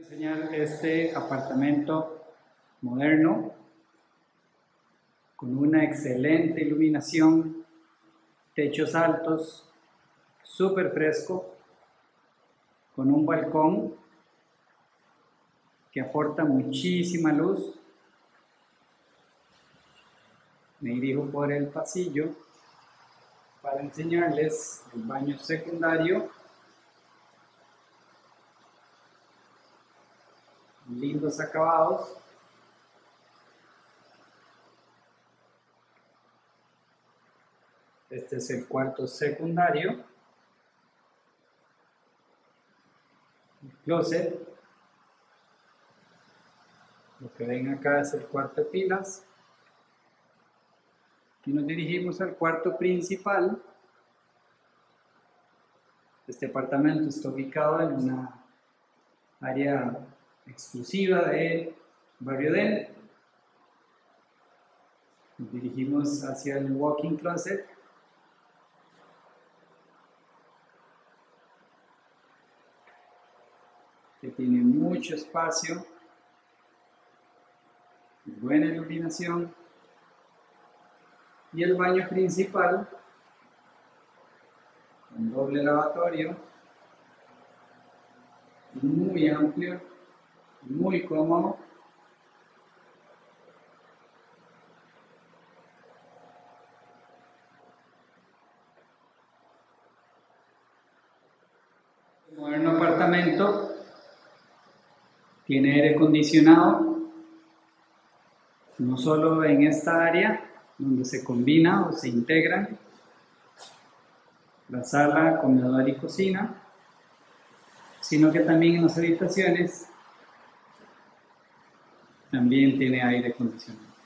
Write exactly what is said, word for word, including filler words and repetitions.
Enseñar este apartamento moderno con una excelente iluminación, techos altos, súper fresco, con un balcón que aporta muchísima luz. Me dirijo por el pasillo para enseñarles el baño secundario. Lindos acabados. Este es el cuarto secundario. El closet. Lo que ven acá es el cuarto de pilas. Y nos dirigimos al cuarto principal. Este apartamento está ubicado en una área exclusiva de Barrio Den. Nos dirigimos hacia el walk-in closet. Que tiene mucho espacio, buena iluminación. Y el baño principal, con doble lavatorio, muy amplio, muy cómodo. El moderno apartamento tiene aire acondicionado, no solo en esta área donde se combina o se integran la sala, comedor y cocina, sino que también en las habitaciones también tiene aire acondicionado.